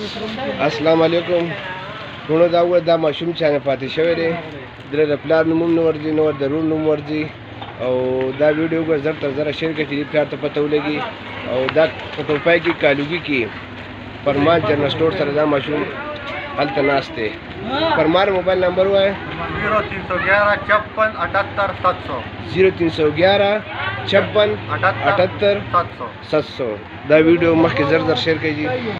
अस्सलाम वालेकुम ټولو دا و دا ماشوم چې نه پاتې شوی دی د پلار نوم نه ورځي نو د رور نوم ورځي او دا ویډیو کو زر تر زر شیر کړئ چې پلار ته پته ولګي او دا په ټوپای کې کالوګي کې فرمان جنرال سٹور سره دا ماشوم هلته ناست دی. فرمان موبایل نمبر وای 0311 56 700 دا ویډیو مخکې زر زر شیر کړئ.